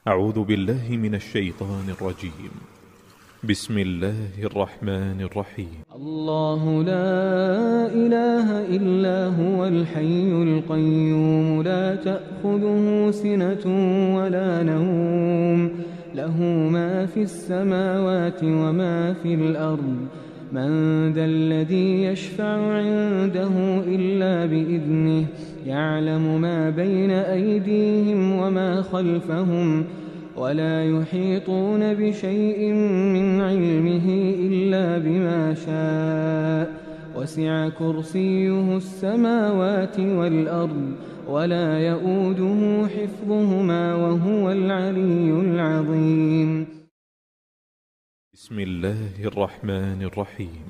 أعوذ بالله من الشيطان الرجيم. بسم الله الرحمن الرحيم. الله لا إله إلا هو الحي القيوم لا تأخذه سنة ولا نوم له ما في السماوات وما في الأرض من ذا الذي يشفع عنده إلا بإذنه يعلم ما بين أيديهم وما خلفهم ولا يحيطون بشيء من علمه إلا بما شاء وسع كرسيه السماوات والأرض ولا يؤوده حفظهما وهو العلي العظيم. بسم الله الرحمن الرحيم.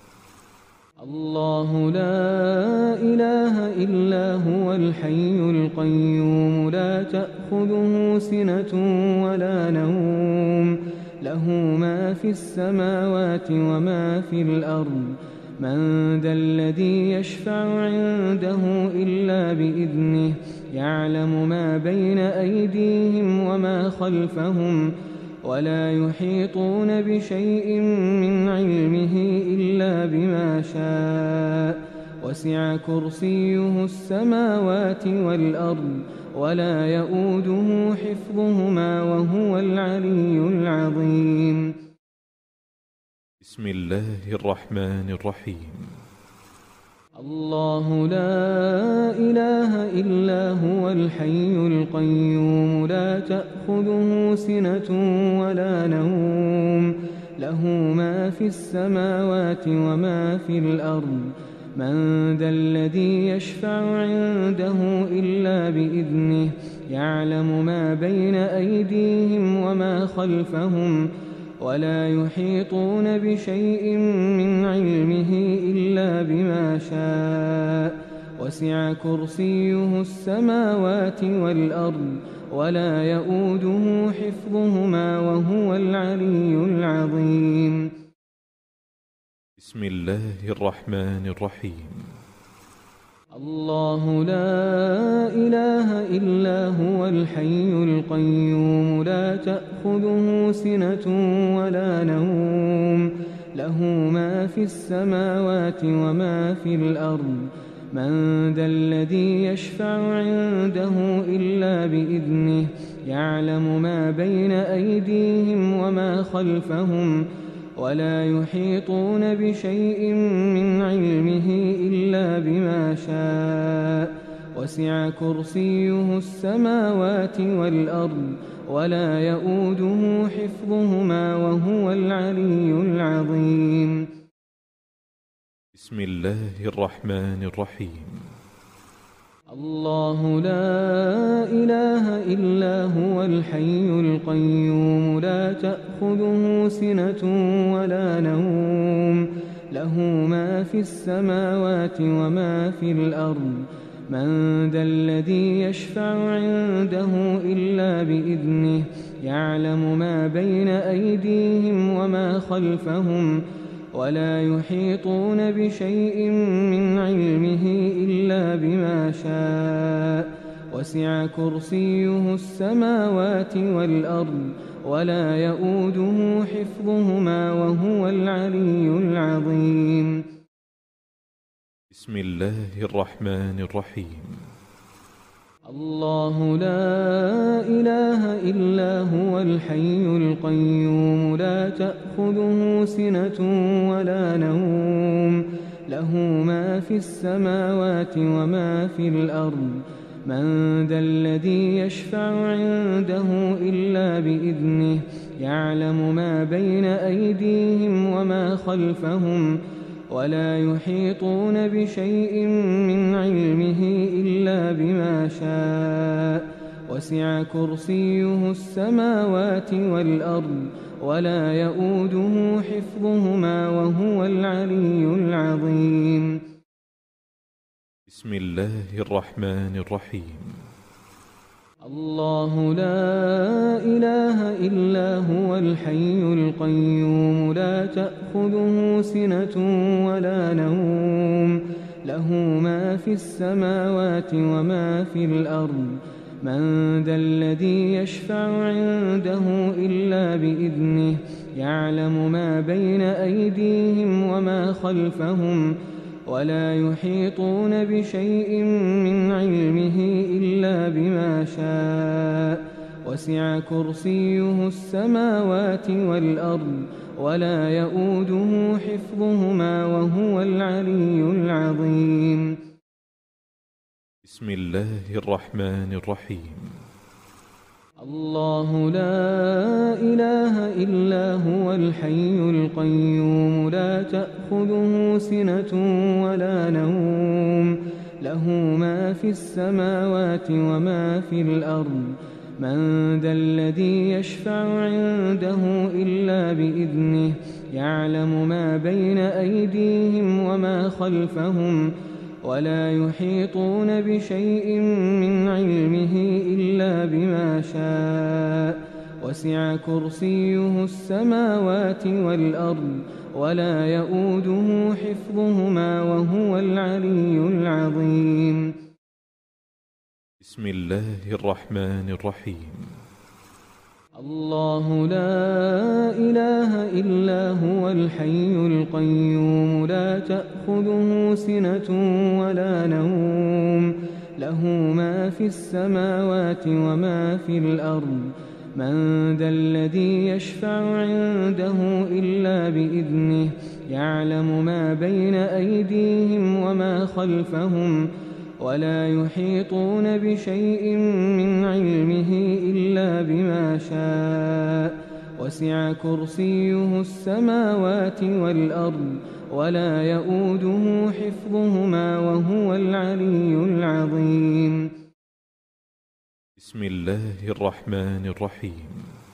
الله لا إله إلا هو الحي القيوم لا تأخذه سنة ولا نوم له ما في السماوات وما في الأرض من ذا الذي يشفع عنده إلا بإذنه يعلم ما بين أيديهم وما خلفهم ولا يحيطون بشيء من علمه إلا بما شاء وسع كرسيه السماوات والأرض ولا يؤوده حفظهما وهو العلي العظيم. بسم الله الرحمن الرحيم. الله لا إله إلا هو الحي القيوم لا تأخذه سنة ولا نوم له ما في السماوات وما في الأرض من ذا الذي يشفع عنده إلا بإذنه يعلم ما بين أيديهم وما خلفهم ولا يحيطون بشيء من علمه إلا بما شاء وسع كرسيه السماوات والأرض ولا يؤوده حفظهما وهو العلي العظيم. بسم الله الرحمن الرحيم. الله لا إله إلا هو الحي القيوم لا تأخذه سنة ولا نوم له ما في السماوات وما في الأرض من ذا الذي يشفع عنده إلا بإذنه يعلم ما بين أيديهم وما خلفهم ولا يحيطون بشيء من علمه إلا بما شاء وسع كرسيه السماوات والأرض ولا يؤوده حفظهما وهو العلي العظيم. بسم الله الرحمن الرحيم. الله لا إله إلا هو الحي القيوم لا تأخذه سنة ولا نوم له ما في السماوات وما في الأرض من ذا الذي يشفع عنده إلا بإذنه يعلم ما بين أيديهم وما خلفهم ولا يحيطون بشيء من علمه إلا بما شاء وسع كرسيه السماوات والأرض ولا يؤوده حفظهما وهو العلي العظيم. بسم الله الرحمن الرحيم. الله لا إله إلا هو الحي القيوم لا تأخذه سنة ولا نوم له ما في السماوات وما في الأرض من ذا الذي يشفع عنده إلا بإذنه يعلم ما بين أيديهم وما خلفهم ولا يحيطون بشيء من علمه إلا بما شاء وسع كرسيه السماوات والأرض ولا يؤوده حفظهما وهو العلي العظيم. بسم الله الرحمن الرحيم. الله لا إله إلا هو الحي القيوم لا تأخذه سنة ولا نوم له ما في السماوات وما في الأرض من ذا الذي يشفع عنده إلا بإذنه يعلم ما بين أيديهم وما خلفهم ولا يحيطون بشيء من علمه إلا بما شاء وسع كرسيه السماوات والأرض ولا يؤوده حفظهما وهو العلي العظيم. بسم الله الرحمن الرحيم. الله لا إله إلا هو الحي القيوم لا تأخذه سنة ولا نوم له ما في السماوات وما في الأرض من ذا الذي يشفع عنده إلا بإذنه يعلم ما بين أيديهم وما خلفهم ولا يحيطون بشيء من علمه إلا بما شاء وسع كرسيه السماوات والأرض ولا يؤوده حفظهما وهو العلي العظيم. بسم الله الرحمن الرحيم. الله لا إله إلا هو الحي القيوم لا تأخذه سنة ولا نوم له ما في السماوات وما في الأرض من ذا الذي يشفع عنده إلا بإذنه يعلم ما بين أيديهم وما خلفهم ولا يحيطون بشيء من علمه إلا بما شاء وسع كرسيه السماوات والأرض ولا يؤوده حفظهما وهو العلي العظيم. بسم الله الرحمن الرحيم.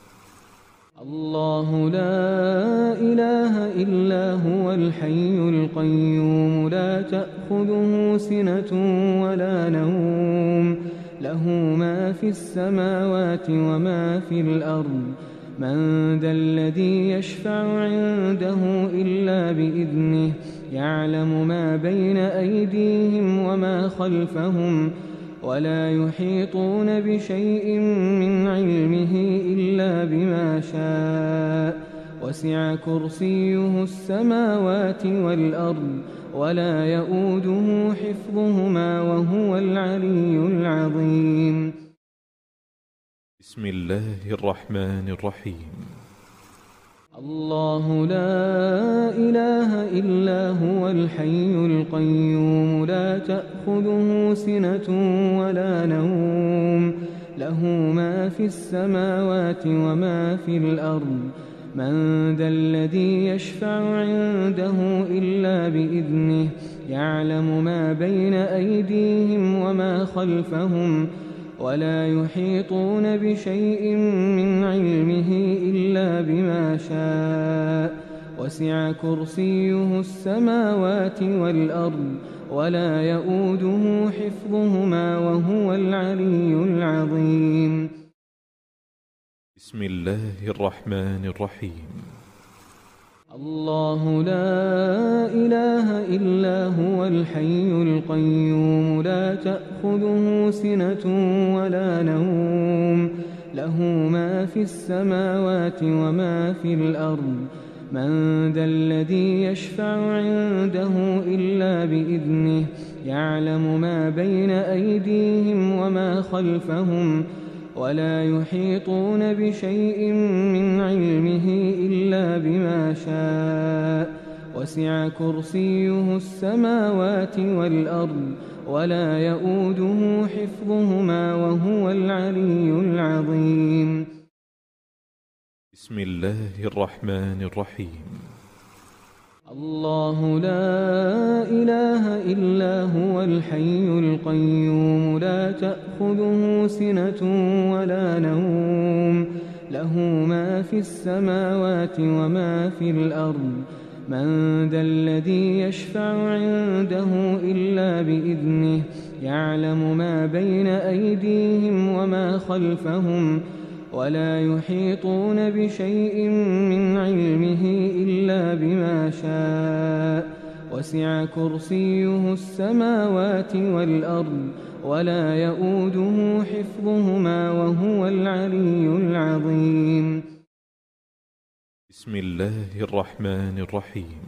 الله لا إله إلا هو الحي القيوم لا تأخذه سنة ولا نوم له ما في السماوات وما في الأرض من ذا الذي يشفع عنده إلا بإذنه يعلم ما بين أيديهم وما خلفهم ولا يحيطون بشيء من علمه إلا بما شاء وسع كرسيه السماوات والأرض ولا يؤوده حفظهما وهو العلي العظيم. بسم الله الرحمن الرحيم. الله لا إله إلا هو الحي القيوم لا تأخذه سنة ولا نوم له ما في السماوات وما في الأرض من ذا الذي يشفع عنده إلا بإذنه يعلم ما بين أيديهم وما خلفهم ولا يحيطون بشيء من علمه إلا بما شاء وسع كرسيه السماوات والأرض ولا يؤوده حفظهما وهو العلي العظيم. بسم الله الرحمن الرحيم. الله لا إله إلا هو الحي القيوم لا تأخذه سنة ولا نوم له ما في السماوات وما في الأرض من ذا الذي يشفع عنده إلا بإذنه يعلم ما بين أيديهم وما خلفهم ولا يحيطون بشيء من علمه إلا بما شاء وسع كرسيه السماوات والأرض ولا يؤوده حفظهما وهو العلي العظيم. بسم الله الرحمن الرحيم. الله لا إله إلا هو الحي القيوم لا تأخذه سنة ولا نوم له ما في السماوات وما في الأرض من ذا الذي يشفع عنده إلا بإذنه يعلم ما بين أيديهم وما خلفهم ولا يحيطون بشيء من علمه إلا بما شاء وسع كرسيه السماوات والأرض ولا يؤوده حفظهما وهو العلي العظيم. بسم الله الرحمن الرحيم.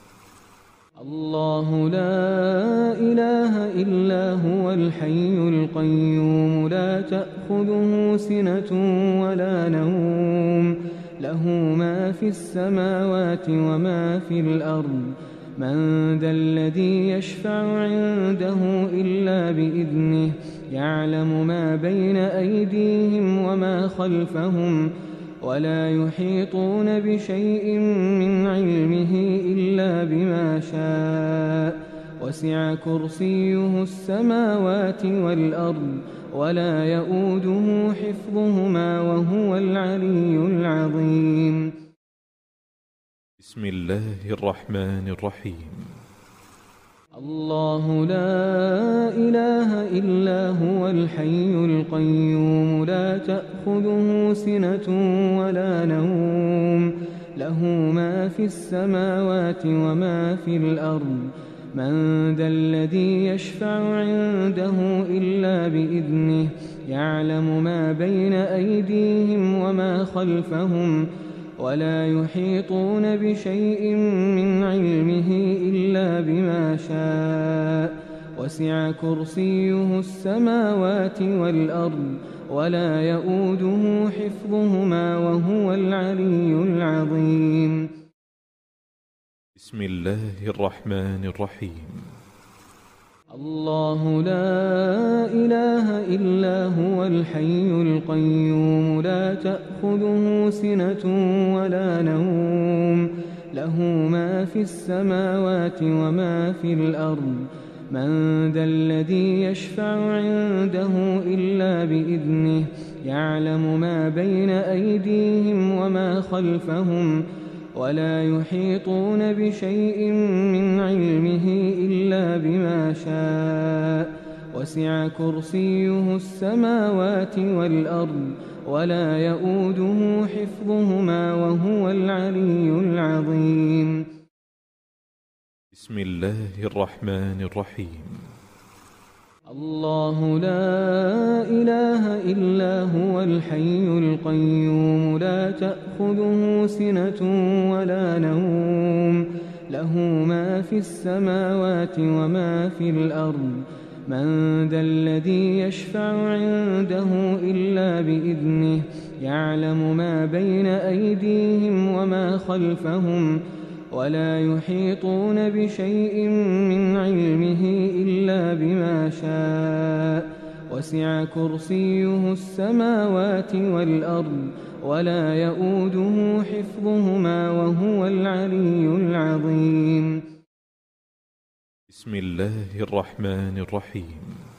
الله لا إله إلا هو الحي القيوم لا تأخذه سنة ولا نوم له ما في السماوات وما في الأرض من ذا الذي يشفع عنده إلا بإذنه يعلم ما بين أيديهم وما خلفهم ولا يحيطون بشيء من علمه إلا بما شاء وسع كرسيه السماوات والأرض ولا يؤوده حفظهما وهو العلي العظيم. بسم الله الرحمن الرحيم. الله لا إله إلا هو الحي القيوم لا تأخذه سنة ولا نوم له ما في السماوات وما في الأرض من ذا الذي يشفع عنده إلا بإذنه يعلم ما بين أيديهم وما خلفهم ولا يحيطون بشيء من علمه إلا بما شاء وسع كرسيه السماوات والأرض ولا يؤوده حفظهما وهو العلي العظيم. بسم الله الرحمن الرحيم. الله لا إله إلا هو الحي القيوم لا تأخذه سنة ولا نوم له ما في السماوات وما في الأرض من ذا الذي يشفع عنده إلا بإذنه يعلم ما بين أيديهم وما خلفهم ولا يحيطون بشيء من علمه إلا بما شاء وسع كرسيه السماوات والأرض ولا يؤوده حفظهما وهو العلي العظيم. بسم الله الرحمن الرحيم. الله لا إله إلا هو الحي القيوم لا تأخذه سنة ولا نوم له ما في السماوات وما في الأرض من ذا الذي يشفع عنده إلا بإذنه يعلم ما بين أيديهم وما خلفهم ولا يحيطون بشيء من علمه إلا بما شاء وسع كرسيه السماوات والأرض ولا يؤوده حفظهما وهو العلي العظيم. بسم الله الرحمن الرحيم.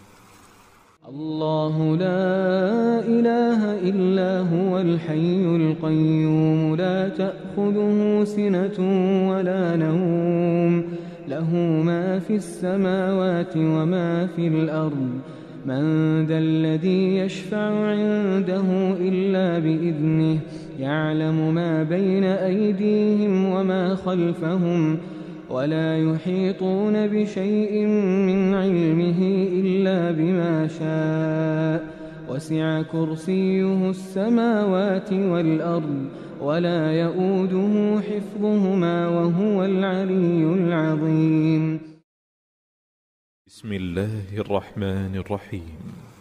الله لا إله إلا هو الحي القيوم لا تأخذه سنة ولا نوم له ما في السماوات وما في الأرض من ذا الذي يشفع عنده إلا بإذنه يعلم ما بين أيديهم وما خلفهم ولا يحيطون بشيء من علمه إلا بما شاء وسع كرسيه السماوات والأرض ولا يؤوده حفظهما وهو العلي العظيم. بسم الله الرحمن الرحيم.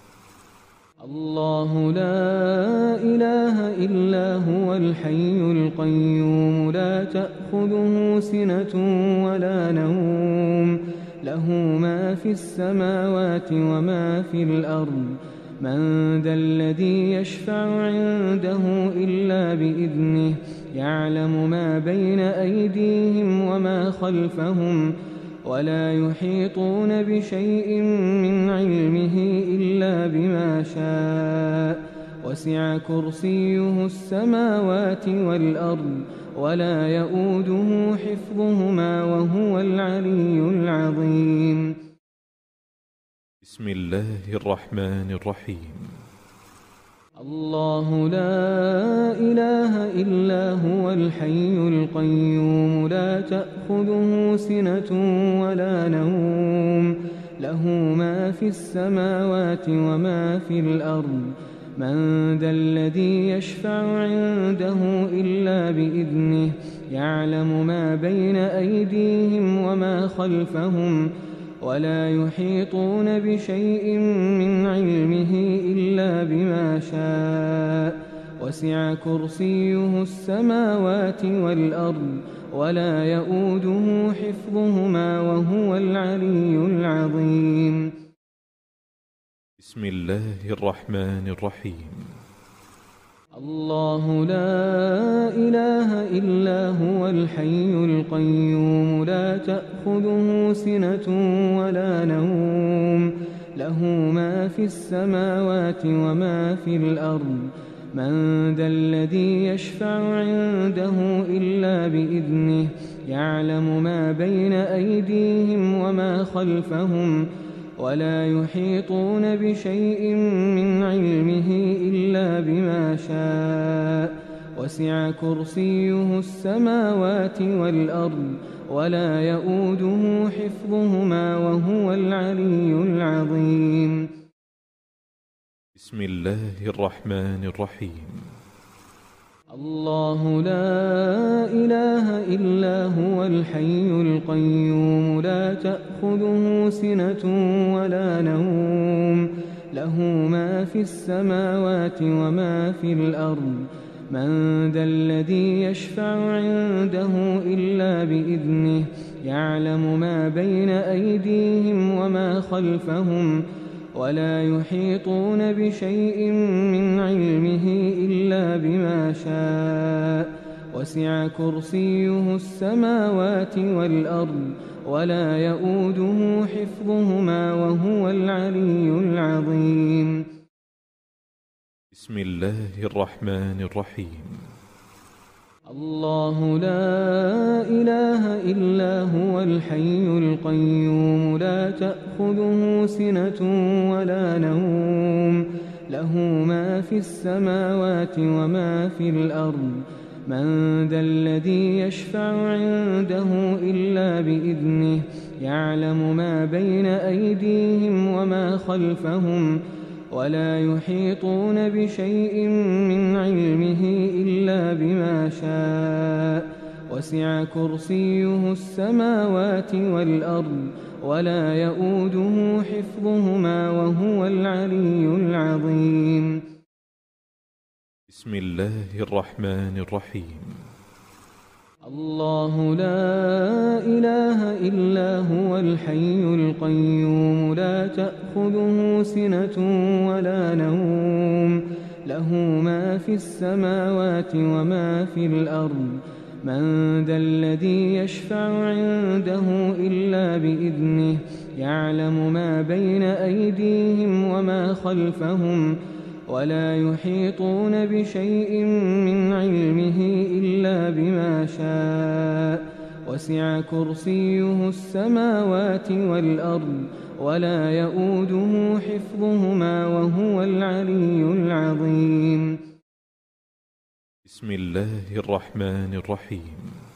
الله لا إله إلا هو الحي القيوم لا تأخذه سنة ولا نوم له ما في السماوات وما في الأرض من ذا الذي يشفع عنده إلا بإذنه يعلم ما بين أيديهم وما خلفهم ولا يحيطون بشيء من علمه إلا بما شاء وسع كرسيه السماوات والأرض ولا يؤوده حفظهما وهو العلي العظيم. بسم الله الرحمن الرحيم. الله لا إله إلا هو الحي القيوم لا تأخذه سنة ولا نوم له ما في السماوات وما في الأرض من ذا الذي يشفع عنده إلا بإذنه يعلم ما بين أيديهم وما خلفهم ولا يحيطون بشيء من علمه إلا بما شاء وسع كرسيه السماوات والأرض ولا يؤوده حفظهما وهو العلي العظيم. بسم الله الرحمن الرحيم. الله لا إله إلا هو الحي القيوم لا تأخذه سنة ولا نوم له ما في السماوات وما في الأرض من ذا الذي يشفع عنده إلا بإذنه يعلم ما بين أيديهم وما خلفهم ولا يحيطون بشيء من علمه إلا بما شاء وسع كرسيه السماوات والأرض ولا يؤوده حفظهما وهو العلي العظيم. بسم الله الرحمن الرحيم. الله لا إله إلا هو الحي القيوم لا تأخذه سنة ولا نوم له ما في السماوات وما في الأرض من ذا الذي يشفع عنده إلا بإذنه يعلم ما بين أيديهم وما خلفهم ولا يحيطون بشيء من علمه إلا بما شاء وسع كرسيه السماوات والأرض ولا يؤوده حفظهما وهو العلي العظيم. بسم الله الرحمن الرحيم. الله لا إله إلا هو الحي القيوم لا تأخذه سنة ولا نوم له ما في السماوات وما في الأرض من ذا الذي يشفع عنده إلا بإذنه يعلم ما بين أيديهم وما خلفهم ولا يحيطون بشيء من علمه إلا بما شاء وسع كرسيه السماوات والأرض ولا يؤوده حفظهما وهو العلي العظيم. بسم الله الرحمن الرحيم. الله لا إله إلا هو الحي القيوم لا تأخذه سنة ولا نوم له ما في السماوات وما في الأرض من ذا الذي يشفع عنده إلا بإذنه يعلم ما بين أيديهم وما خلفهم ولا يحيطون بشيء من علمه إلا بما شاء وسع كرسيه السماوات والأرض ولا يؤوده حفظهما وهو العلي العظيم. بسم الله الرحمن الرحيم.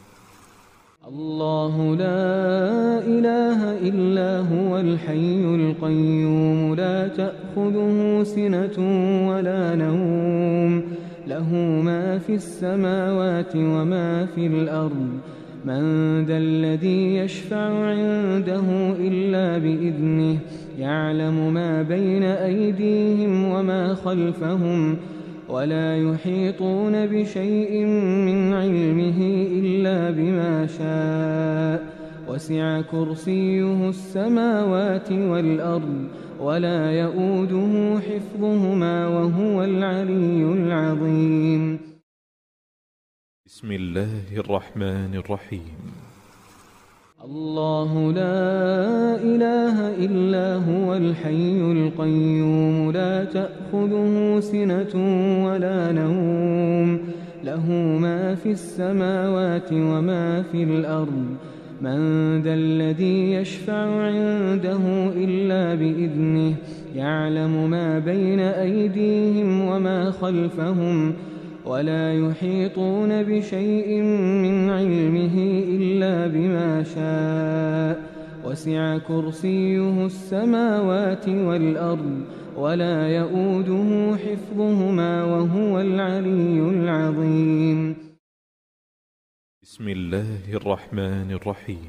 الله لا إله إلا هو الحي القيوم لا تأخذه سنة ولا نوم له ما في السماوات وما في الأرض من ذا الذي يشفع عنده إلا بإذنه يعلم ما بين أيديهم وما خلفهم ولا يحيطون بشيء من علمه إلا بما شاء وسع كرسيه السماوات والأرض ولا يؤوده حفظهما وهو العلي العظيم. بسم الله الرحمن الرحيم. الله لا إله إلا هو الحي القيوم لا تأخذه سنة ولا نوم له ما في السماوات وما في الأرض من ذا الذي يشفع عنده إلا بإذنه يعلم ما بين أيديهم وما خلفهم ولا يحيطون بشيء من علمه إلا بما شاء وسع كرسيه السماوات والأرض ولا يؤوده حفظهما وهو العلي العظيم. بسم الله الرحمن الرحيم.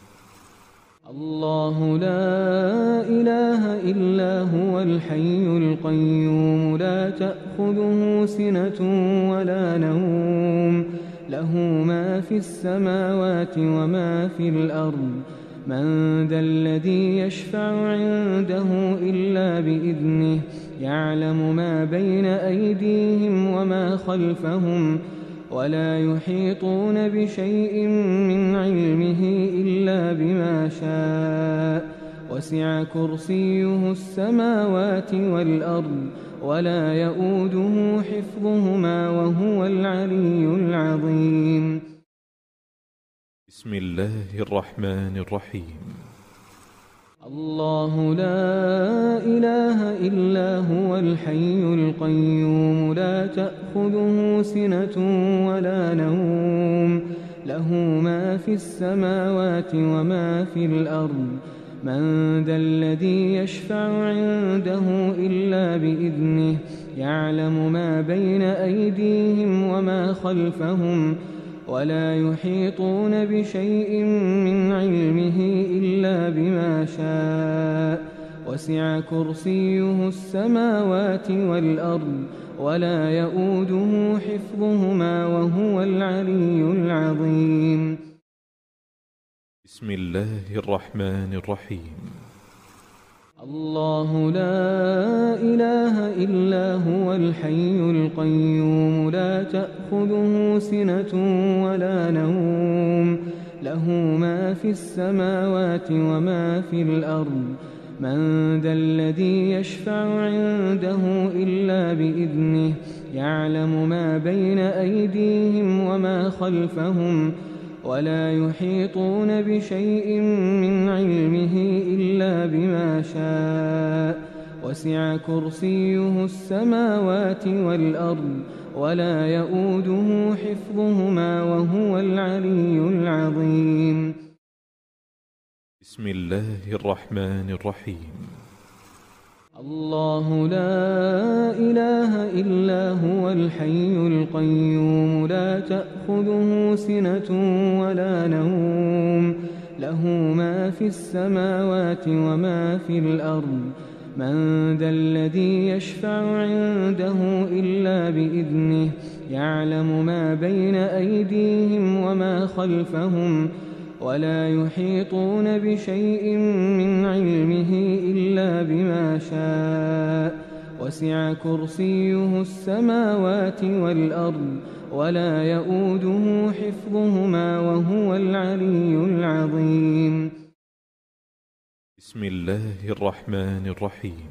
الله لا إله إلا هو الحي القيوم لا تأخذه سنة ولا نوم له ما في السماوات وما في الأرض من ذا الذي يشفع عنده إلا بإذنه يعلم ما بين أيديهم وما خلفهم ولا يحيطون بشيء من علمه إلا بما شاء وسع كرسيه السماوات والأرض ولا يؤوده حفظهما وهو العلي العظيم. بسم الله الرحمن الرحيم. الله لا إله إلا هو الحي القيوم لا تأخذه سنة ولا نوم له ما في السماوات وما في الأرض من ذا الذي يشفع عنده إلا بإذنه يعلم ما بين أيديهم وما خلفهم ولا يحيطون بشيء من علمه إلا بما شاء وسع كرسيه السماوات والأرض ولا يؤوده حفظهما وهو العلي العظيم. بسم الله الرحمن الرحيم. الله لا إله إلا هو الحي القيوم لا تأخذه سنة ولا نوم له ما في السماوات وما في الأرض من ذا الذي يشفع عنده إلا بإذنه يعلم ما بين أيديهم وما خلفهم ولا يحيطون بشيء من علمه إلا بما شاء وسع كرسيه السماوات والأرض ولا يؤوده حفظهما وهو العلي العظيم. بسم الله الرحمن الرحيم. الله لا إله إلا هو الحي القيوم لا تأخذه سنة ولا نوم له ما في السماوات وما في الأرض من ذا الذي يشفع عنده إلا بإذنه يعلم ما بين أيديهم وما خلفهم ولا يحيطون بشيء من علمه إلا بما شاء وسع كرسيه السماوات والأرض ولا يؤوده حفظهما وهو العلي العظيم. بسم الله الرحمن الرحيم.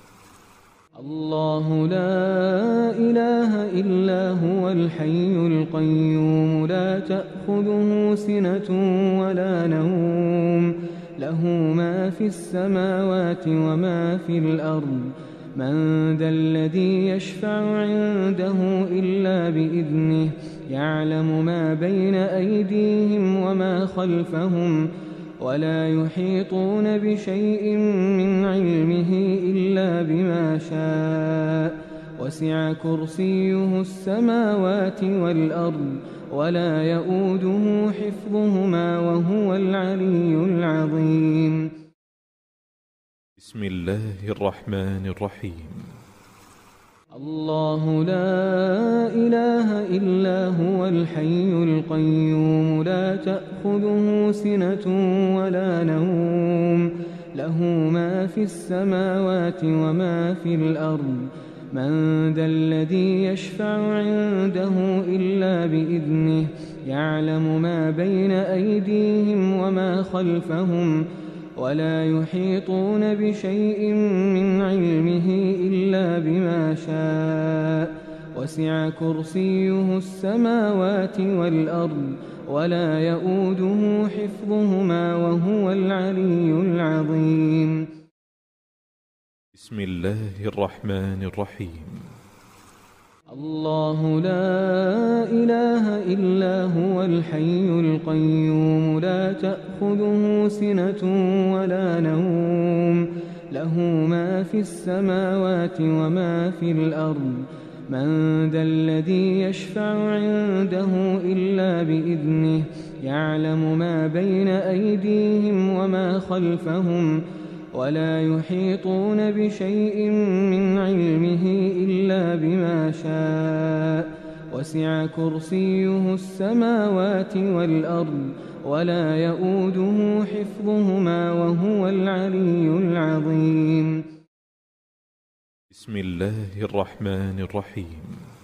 الله لا إله إلا هو الحي القيوم لا تأخذه سنة ولا نوم له ما في السماوات وما في الأرض من ذا الذي يشفع عنده إلا بإذنه يعلم ما بين أيديهم وما خلفهم ولا يحيطون بشيء من علمه إلا بما شاء وسع كرسيه السماوات والأرض ولا يؤوده حفظهما وهو العلي العظيم. بسم الله الرحمن الرحيم. الله لا إله إلا هو الحي القيوم لا تأخذه سنة ولا نوم له ما في السماوات وما في الأرض من ذا الذي يشفع عنده إلا بإذنه يعلم ما بين أيديهم وما خلفهم ولا يحيطون بشيء من علمه إلا بما شاء وسع كرسيه السماوات والأرض ولا يؤوده حفظهما وهو العلي العظيم. بسم الله الرحمن الرحيم. الله لا إله إلا هو الحي القيوم لا تأخذه سنة ولا نوم له ما في السماوات وما في الأرض من ذا الذي يشفع عنده إلا بإذنه يعلم ما بين أيديهم وما خلفهم ولا يحيطون بشيء من علمه إلا بما شاء وسع كرسيه السماوات والأرض ولا يؤوده حفظهما وهو العلي العظيم. بسم الله الرحمن الرحيم.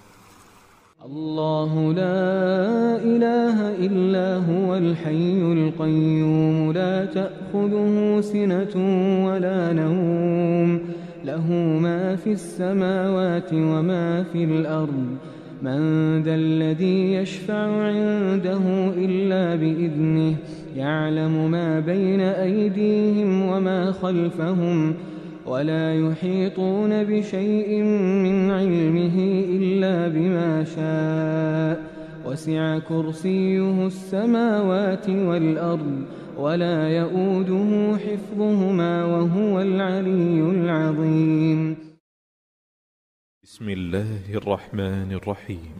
الله لا إله إلا هو الحي القيوم لا تأخذه سنة ولا نوم له ما في السماوات وما في الأرض من ذا الذي يشفع عنده إلا بإذنه يعلم ما بين أيديهم وما خلفهم ولا يحيطون بشيء من علمه إلا بما شاء وسع كرسيه السماوات والأرض ولا يؤوده حفظهما وهو العلي العظيم. بسم الله الرحمن الرحيم.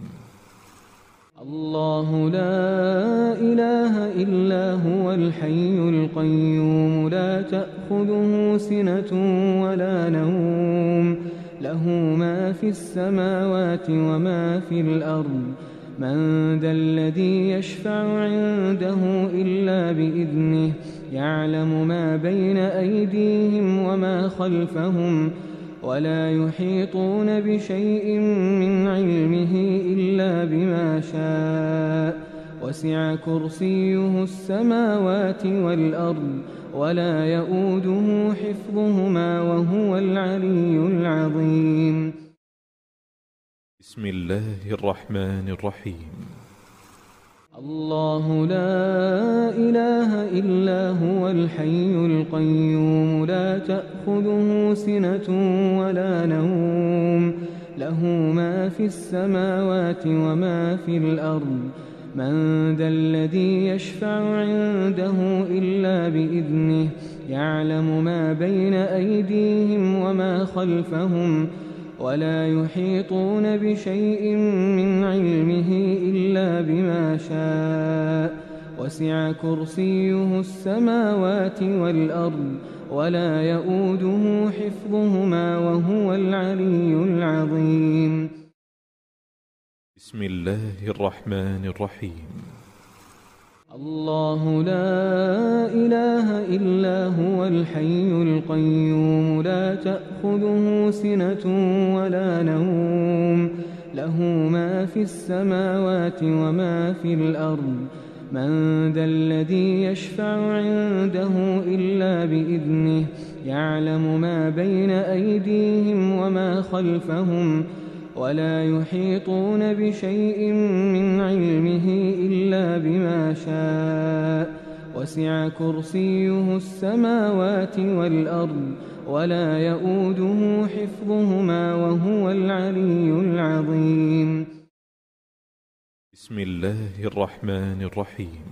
الله لا إله إلا هو الحي القيوم لا تأخذه سنة ولا نوم له ما في السماوات وما في الأرض من ذا الذي يشفع عنده إلا بإذنه يعلم ما بين أيديهم وما خلفهم ولا يحيطون بشيء من علمه إلا بما شاء وسع كرسيه السماوات والأرض ولا يؤوده حفظهما وهو العلي العظيم. بسم الله الرحمن الرحيم. الله لا إله إلا هو الحي القيوم لا تأخذه سنة ولا نوم له ما في السماوات وما في الأرض من ذا الذي يشفع عنده إلا بإذنه يعلم ما بين أيديهم وما خلفهم ولا يحيطون بشيء من علمه إلا بما شاء وسع كرسيه السماوات والأرض ولا يؤوده حفظهما وهو العلي العظيم. بسم الله الرحمن الرحيم. الله لا إله إلا هو الحي القيوم لا تأخذه سنة ولا نوم له ما في السماوات وما في الأرض من ذا الذي يشفع عنده إلا بإذنه يعلم ما بين أيديهم وما خلفهم ولا يحيطون بشيء من علمه إلا بما شاء وسع كرسيه السماوات والأرض ولا يؤوده حفظهما وهو العلي العظيم. بسم الله الرحمن الرحيم.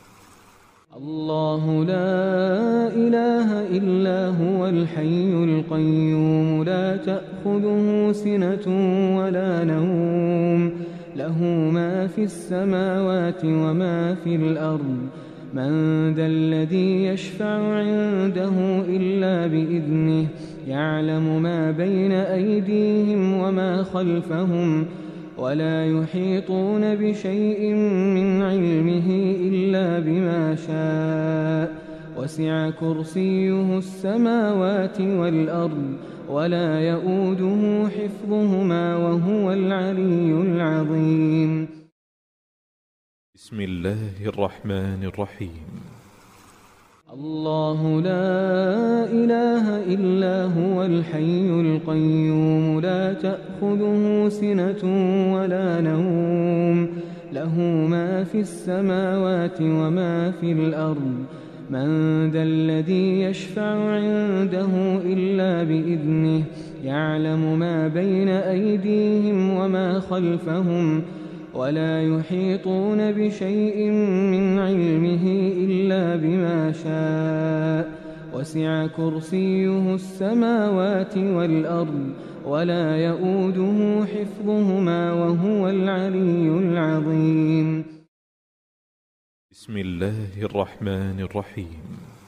الله لا إله إلا هو الحي القيوم لا تأخذه سنة ولا نوم له ما في السماوات وما في الأرض من ذا الذي يشفع عنده إلا بإذنه يعلم ما بين أيديهم وما خلفهم ولا يحيطون بشيء من علمه إلا بما شاء وسع كرسيه السماوات والأرض ولا يؤوده حفظهما وهو العلي العظيم. بسم الله الرحمن الرحيم. الله لا إله إلا هو الحي القيوم لا تأخذه سنة ولا نوم له ما في السماوات وما في الأرض من ذا الذي يشفع عنده إلا بإذنه يعلم ما بين أيديهم وما خلفهم ولا يحيطون بشيء من علمه إلا بما شاء وسع كرسيه السماوات والأرض ولا يؤوده حفظهما وهو العلي العظيم. بسم الله الرحمن الرحيم.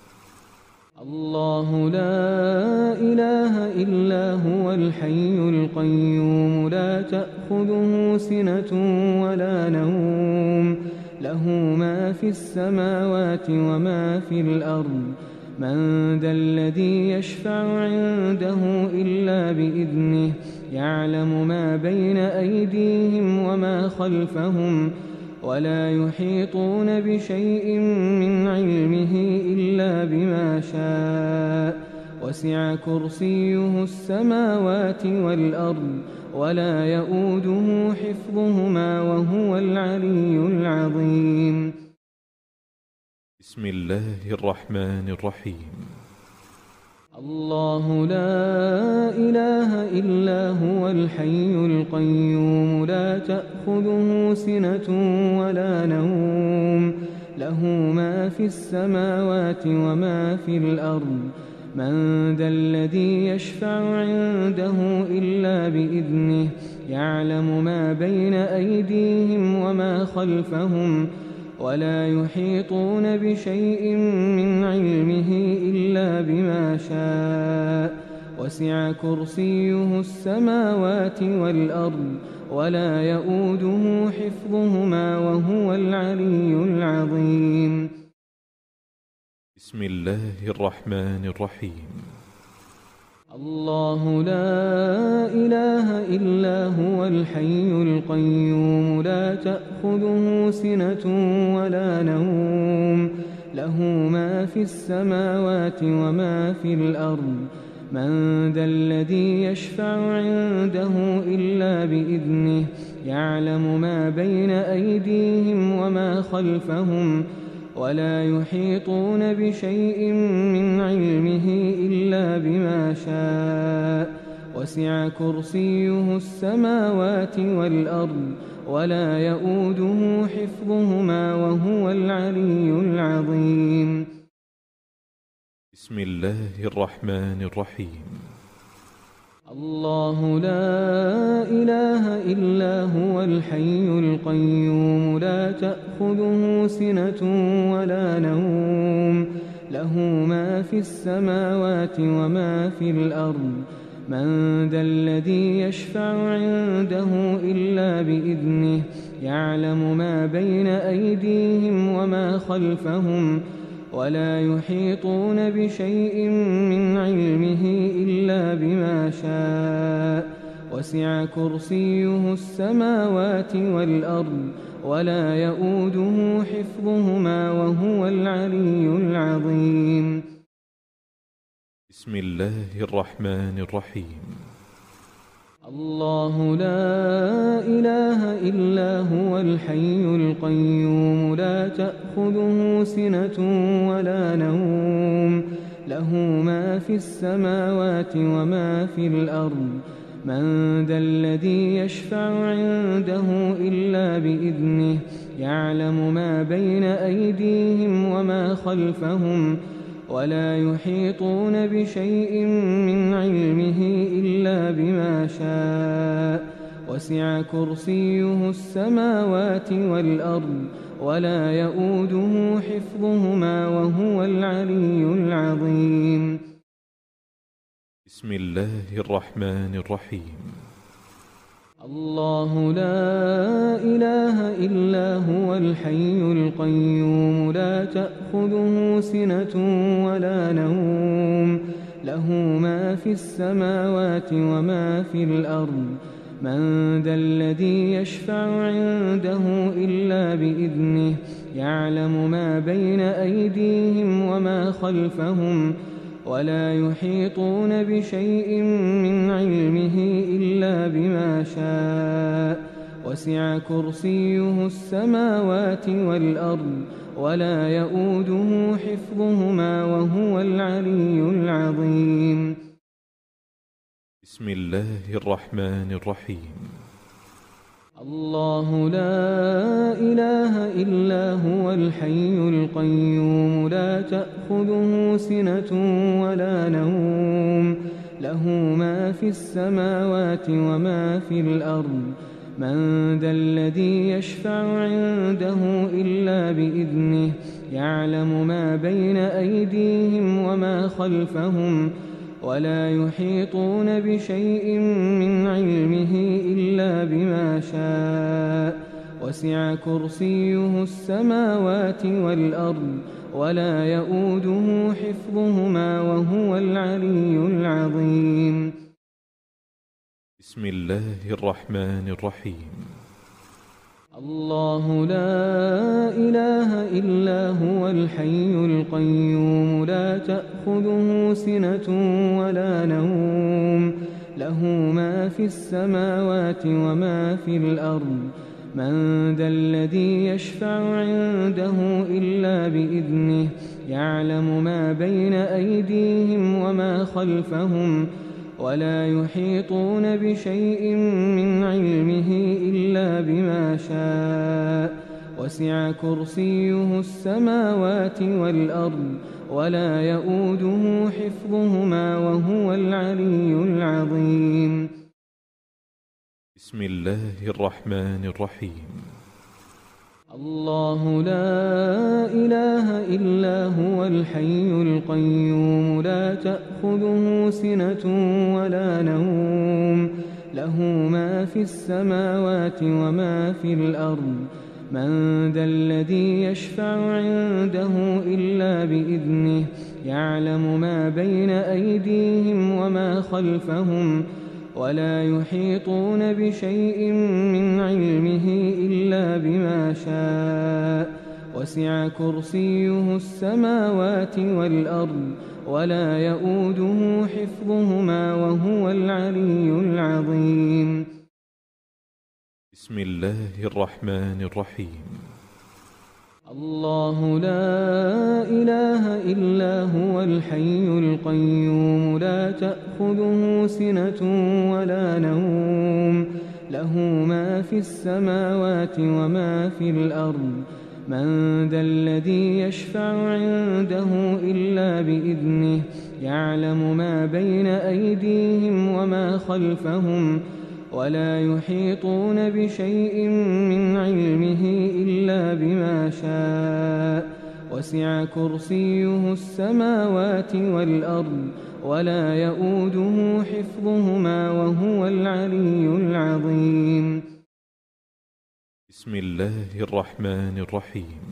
الله لا إله إلا هو الحي القيوم لا تأخذه سنة ولا نوم له ما في السماوات وما في الأرض من ذا الذي يشفع عنده إلا بإذنه يعلم ما بين أيديهم وما خلفهم ولا يحيطون بشيء من علمه إلا بما شاء وسع كرسيه السماوات والأرض ولا يؤوده حفظهما وهو العلي العظيم. بسم الله الرحمن الرحيم. الله لا إله إلا هو الحي القيوم لا تأخذه سنة ولا نوم له ما في السماوات وما في الأرض من ذا الذي يشفع عنده إلا بإذنه يعلم ما بين أيديهم وما خلفهم ولا يحيطون بشيء من علمه إلا بما شاء وسع كرسيه السماوات والأرض ولا يؤوده حفظهما وهو العلي العظيم. بسم الله الرحمن الرحيم. الله لا إله إلا هو الحي القيوم لا تأخذه سنة ولا نوم له ما في السماوات وما في الأرض من ذا الذي يشفع عنده إلا بإذنه يعلم ما بين أيديهم وما خلفهم ولا يحيطون بشيء من علمه إلا بما شاء وسع كرسيه السماوات والأرض ولا يؤوده حفظهما وهو العلي العظيم. بسم الله الرحمن الرحيم. الله لا إله إلا هو الحي القيوم لا تأخذه سنة ولا نوم له ما في السماوات وما في الأرض من ذا الذي يشفع عنده إلا بإذنه يعلم ما بين أيديهم وما خلفهم ولا يحيطون بشيء من علمه إلا بما شاء وسع كرسيه السماوات والأرض ولا يؤوده حفظهما وهو العلي العظيم. بسم الله الرحمن الرحيم. الله لا إله إلا هو الحي القيوم لا تأخذه سنة ولا نوم له ما في السماوات وما في الأرض من ذا الذي يشفع عنده إلا بإذنه يعلم ما بين أيديهم وما خلفهم ولا يحيطون بشيء من علمه إلا بما شاء وسع كرسيه السماوات والأرض ولا يؤوده حفظهما وهو العلي العظيم. بسم الله الرحمن الرحيم. الله لا إله إلا هو الحي القيوم لا تأخذه سنة ولا نوم له ما في السماوات وما في الأرض من ذا الذي يشفع عنده إلا بإذنه يعلم ما بين أيديهم وما خلفهم ولا يحيطون بشيء من علمه إلا بما شاء وسع كرسيه السماوات والأرض ولا يؤوده حفظهما وهو العلي العظيم. بسم الله الرحمن الرحيم. الله لا إله إلا هو الحي القيوم لا تأخذه سنة ولا نوم له ما في السماوات وما في الأرض من ذا الذي يشفع عنده إلا بإذنه يعلم ما بين أيديهم وما خلفهم ولا يحيطون بشيء من علمه إلا بما شاء وسع كرسيه السماوات والأرض ولا يؤوده حفظهما وهو العلي العظيم. بسم الله الرحمن الرحيم. الله لا إله إلا هو الحي القيوم لا تأخذه سنة ولا نوم له ما في السماوات وما في الأرض من ذا الذي يشفع عنده إلا بإذنه يعلم ما بين أيديهم وما خلفهم ولا يحيطون بشيء من علمه إلا بما شاء وسع كرسيه السماوات والأرض ولا يؤوده حفظهما وهو العلي العظيم. بسم الله الرحمن الرحيم. الله لا إله إلا هو الحي القيوم لا تأخذه سنة ولا نوم له ما في السماوات وما في الأرض من ذا الذي يشفع عنده إلا بإذنه يعلم ما بين أيديهم وما خلفهم ولا يحيطون بشيء من علمه إلا بما شاء وسع كرسيه السماوات والأرض ولا يؤوده حفظهما وهو العلي العظيم. بسم الله الرحمن الرحيم. الله لا إله إلا هو الحي القيوم لا تأخذه سنة ولا نوم له ما في السماوات وما في الأرض من ذا الذي يشفع عنده إلا بإذنه يعلم ما بين أيديهم وما خلفهم ولا يحيطون بشيء من علمه إلا بما شاء وسع كرسيه السماوات والأرض ولا يؤوده حفظهما وهو العلي العظيم. بسم الله الرحمن الرحيم.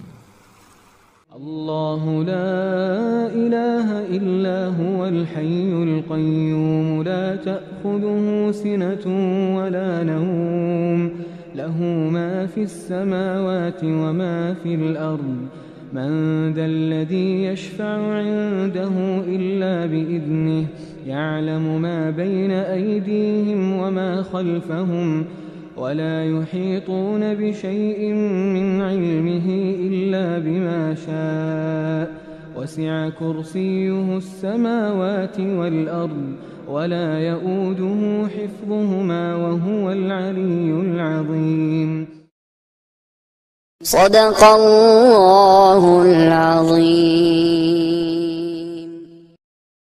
الله لا إله إلا هو الحي القيوم لا تأخذه سنة ولا نوم له ما في السماوات وما في الأرض من ذا الذي يشفع عنده إلا بإذنه يعلم ما بين أيديهم وما خلفهم ولا يحيطون بشيء من علمه إلا بما شاء وسع كرسيه السماوات والأرض ولا يؤوده حفظهما وهو العلي العظيم. صدق الله العظيم.